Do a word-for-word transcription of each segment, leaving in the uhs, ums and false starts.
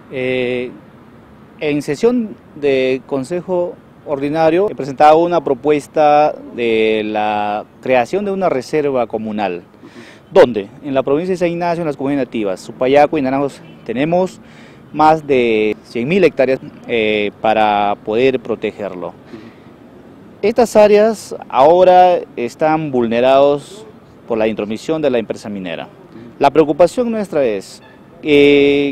Eh, en sesión de Consejo Ordinario he presentado una propuesta de la creación de una reserva comunal. ¿Dónde? En la provincia de San Ignacio, en las comunidades nativas, Supayaco y Naranjos, tenemos más de cien mil hectáreas eh, para poder protegerlo. Estas áreas ahora están vulneradas por la intromisión de la empresa minera. La preocupación nuestra es que eh,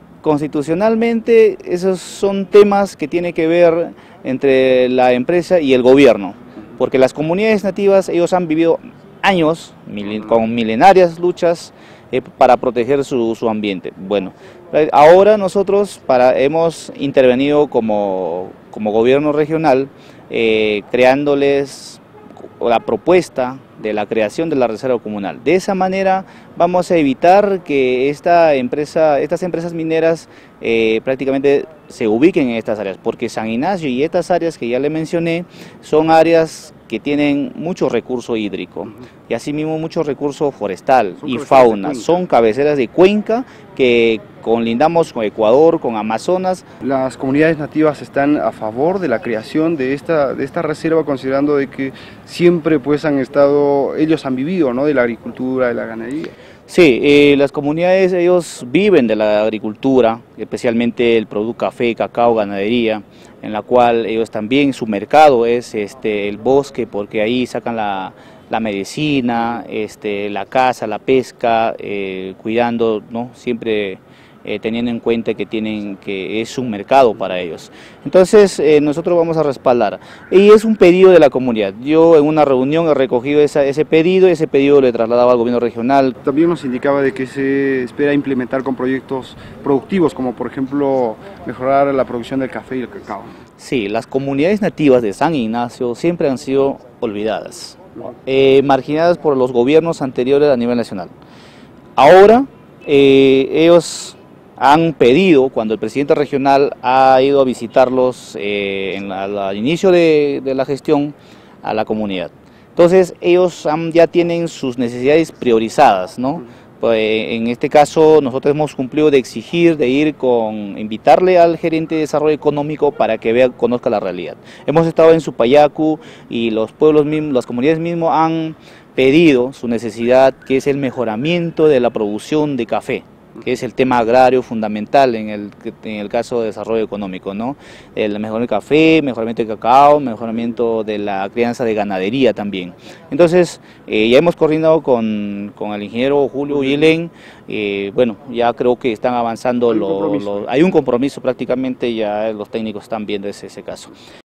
constitucionalmente esos son temas que tienen que ver entre la empresa y el gobierno, porque las comunidades nativas, ellos han vivido años con milenarias luchas eh, para proteger su, su ambiente. Bueno, ahora nosotros para, hemos intervenido como, como gobierno regional eh, creándoles la propuesta de la creación de la reserva comunal. De esa manera vamos a evitar que esta empresa, estas empresas mineras eh, prácticamente se ubiquen en estas áreas, porque San Ignacio y estas áreas que ya le mencioné son áreas que tienen mucho recurso hídrico y asimismo mucho recurso forestal y fauna. Son cabeceras de cuenca que colindamos con Ecuador, con Amazonas. Las comunidades nativas están a favor de la creación de esta, de esta reserva, considerando de que siempre pues han estado, ellos han vivido, ¿no?, de la agricultura, de la ganadería. Sí, eh, las comunidades, ellos viven de la agricultura, especialmente el producto café, cacao, ganadería, en la cual ellos también, su mercado es este, el bosque, porque ahí sacan la, la medicina, este, la caza, la pesca, eh, cuidando, ¿no?, siempre eh, teniendo en cuenta que, tienen, que es un mercado para ellos. Entonces eh, nosotros vamos a respaldar, y es un pedido de la comunidad. Yo en una reunión he recogido esa, ese pedido, ese pedido lo he trasladado al gobierno regional. También nos indicaba de que se espera implementar con proyectos productivos, como por ejemplo mejorar la producción del café y el cacao. Sí, las comunidades nativas de San Ignacio siempre han sido olvidadas, eh, marginadas por los gobiernos anteriores a nivel nacional. Ahora eh, ellos han pedido, cuando el presidente regional ha ido a visitarlos eh, en la, al inicio de, de la gestión, a la comunidad. Entonces ellos han, ya tienen sus necesidades priorizadas, ¿no? Pues, en este caso nosotros hemos cumplido de exigir, de ir con, invitarle al gerente de desarrollo económico para que vea, conozca la realidad. Hemos estado en Supayacu y los pueblos mismos, las comunidades mismos han pedido su necesidad, que es el mejoramiento de la producción de café, que es el tema agrario fundamental en el, en el caso de desarrollo económico, ¿no? El mejoramiento del café, mejoramiento del cacao, mejoramiento de la crianza de ganadería también. Entonces, eh, ya hemos coordinado con, con el ingeniero Julio Yilén, eh, bueno, ya creo que están avanzando, hay un lo, compromiso, lo, hay un compromiso prácticamente, ya los técnicos están viendo ese, ese caso.